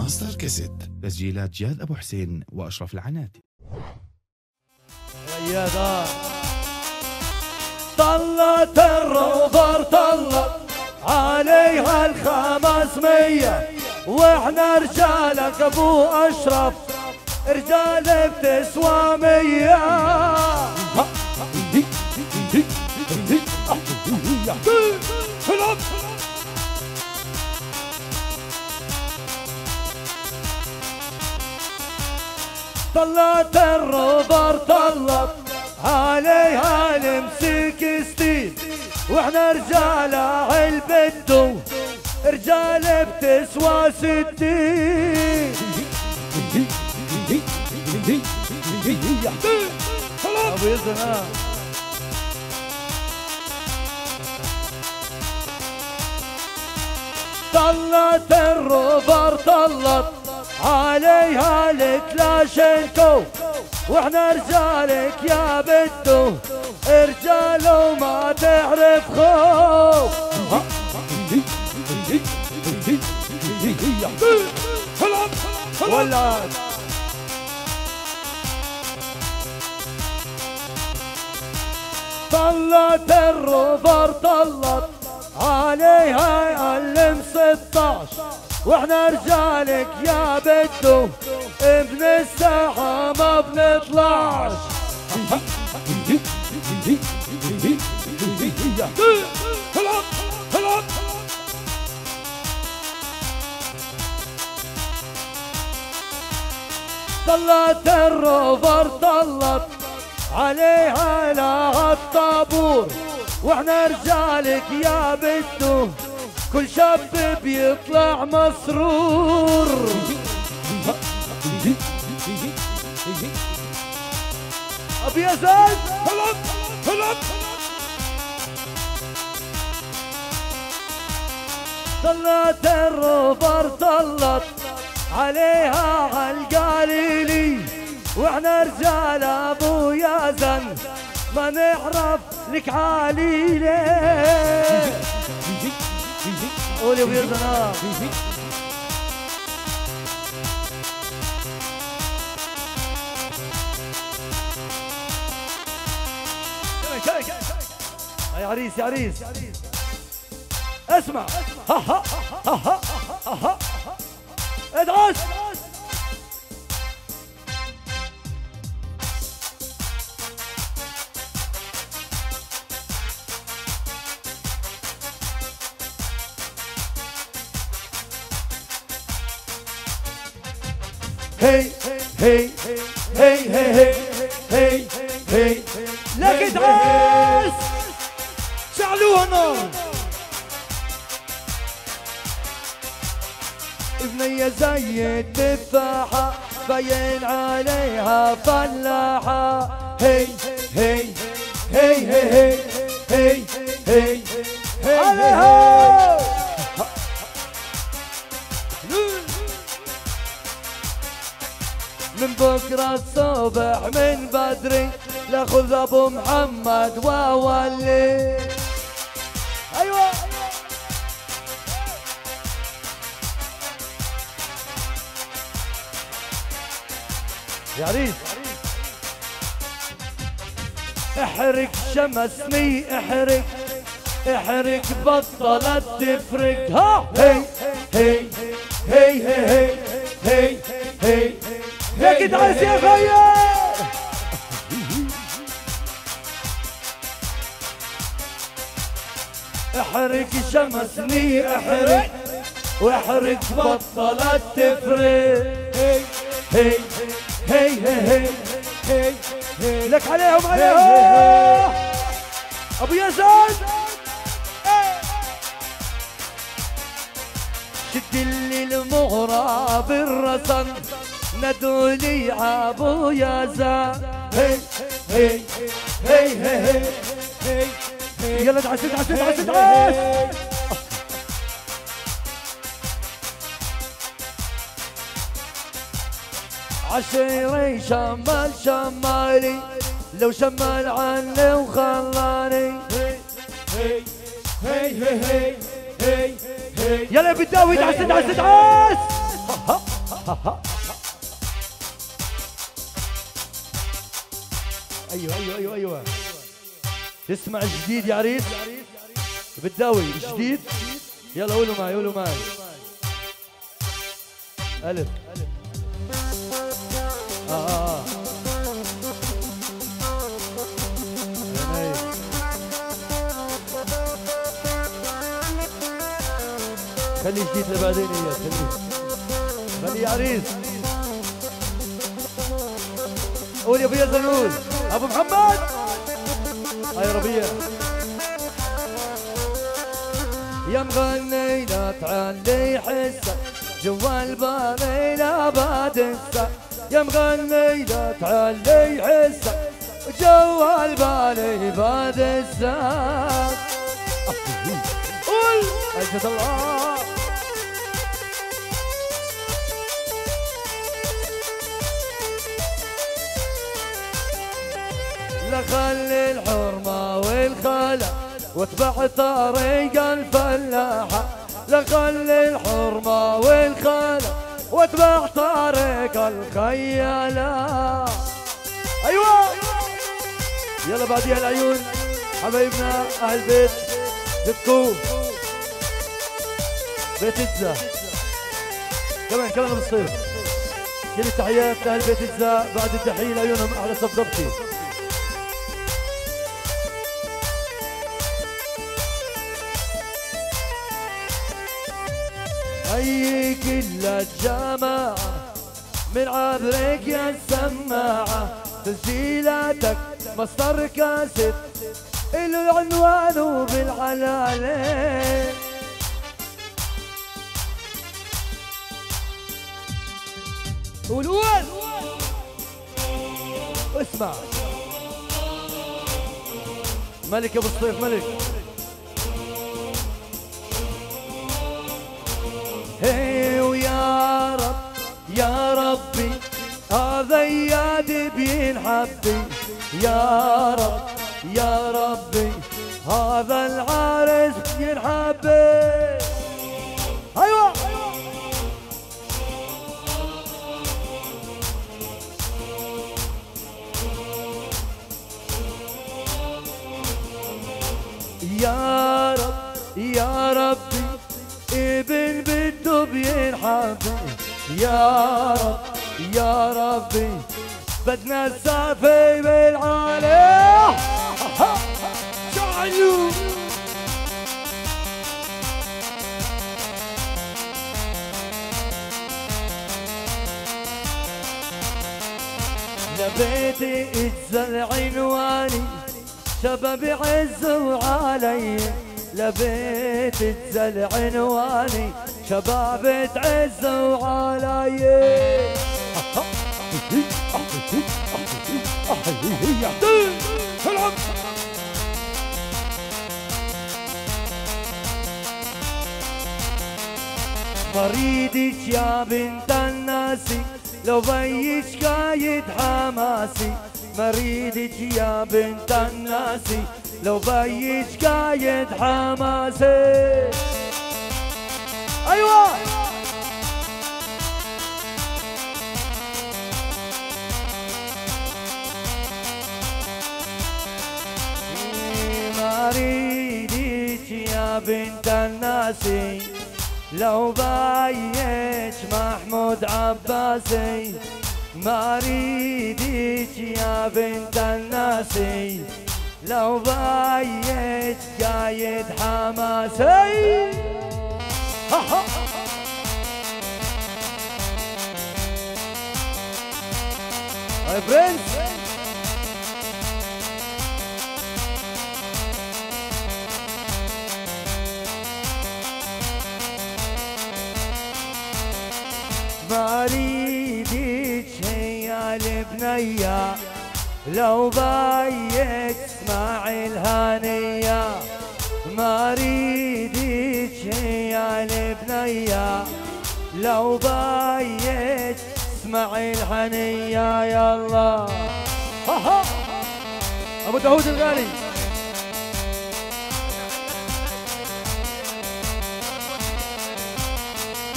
ماستر كاسيت. تسجيلات جاد أبو حسين وأشرف العناتي. رياضة طلت الروفر طلت عليها 500 واحنا رجالك ابو اشرف رجال بتسوى 100. طلت الروفر طلت عليها المسكستين واحنا رجال عالبدو رجال بتسوى 60. ابو يزن طلت الروفر طلت عليها الكلاشينكو واحنا رجالك يا بدو رجال وما تعرف خوف. ولعت طلت الروفر طلت عليها الم 16 واحنا رجالك يا بدو ابن الساحة ما بنطلعش. طلت الروفر طلت عليها لا الطابور واحنا رجالك يا بدو كل شاب بيطلع مسرور. ابي يزن طلت الروفر طلت عليها عالقليلي واحنا رجال ابو يزن ما نعرف لك عليلي. قول يا ابو يزن يا عريس يا عريس اسمع ها ها ها ها ها ادعس هي هي هي هي هي هي لك ادعس شعلوها نار. بنية زي التفاحة باين عليها فلاحة. هي هي هي هي هي هي هي عليها من بكرة الصبح من بدري لاخذ ابو محمد واولي. ايوه يا عريس احرق شمسني احرق احرق بطلت تفرق. ها هي هي هي هي هي هي لك ادعس يا خيا. احرق شمسني احرق واحرق بطلت تفرق. هي هي هي هي هي هي لك عليهم عليهم ابو يزن. شد لي المغرى بالرسن ندولي ابو يزن. هي هي هي هي هي هي يلا ادعس ادعس ادعس ادعس. عشيري شمال شمالي لو شمال عني وخلاني. هي هي هي هي هي هي يلا بداوي ادعس ادعس ادعس. ايوه ايوه ايوه ايوه. تسمع الجديد يا عريس؟ بتداوي الجديد؟ يلا قولوا معي قولوا معي. ألف خلي جديد لبعدين يا خلي يا عريس. قول يا ابو يزن، ابو محمد. هاي ربيع يا مغني لا تعلي حسك جوا الباري لا بادسك. يا مغني لا تعلي حسك جوا الباري بادسك. قول أجد الله. لا خلي الحرمة والخلا واتبع طريق الفلاحة. لا خلي الحرمة والخلا واتبع طريق الخيالة. ايوه يلا بعديها العيون حبايبنا اهل بيت بتكو بيت الزا كمان بالصيف. كل التحيات لاهل بيت الزا بعد التحية لعيونهم على صفقتي. هي كل الجماعة من عبرك يا السماعة. تسجيلاتك مصدر كاسيت إله العنوان وبالعلالة. قول اسمع ملك ابو الصيف ملك. هي ويا رب يا ربي هذا اياد بينحبي. يا رب يا ربي هذا العرس بينحبي. ايوه يا رب يا ربي ابن بده بينحبي. يا رب يا ربي بدنا السافي بالعالي. شعلو لبيتي اجزل عنواني شباب يعزوا علي. لبيت اجزل عنواني شباب تعزوا علي. مريدك يا بنت الناسي لو بيك قايد حماسي. مريدك يا بنت الناسي لو بيك قايد حماسي. ايوه مريدك يا بنت الناسي لو بيك محمود عباسي. مريدك يا بنت الناسي لو بيك قايد حماسي. هاي برنس مريدك هي البنية لو بيك اسمع الهنية. مريدك هي البنية لو بيك اسمع الهنية. يلا ابو داود الغالي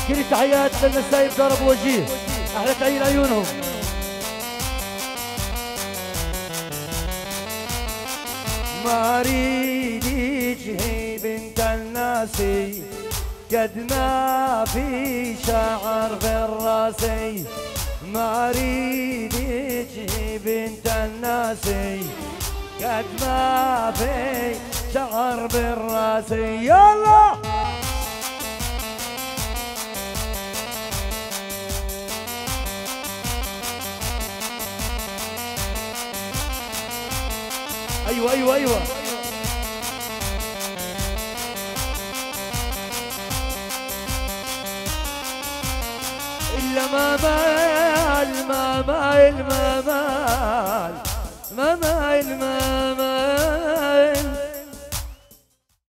كل التحيات للنسايب دار ابو وجيه، احلى تعيين عيونهم. ما اريد يجهي بنت الناسي قد ما في شعر في الراسي، ما اريد يجهي بنت الناسي قد ما في شعر بالراسي. يلا ايوه ايوه ايوه الا ما مال ما مال ما مال ما مال ما مال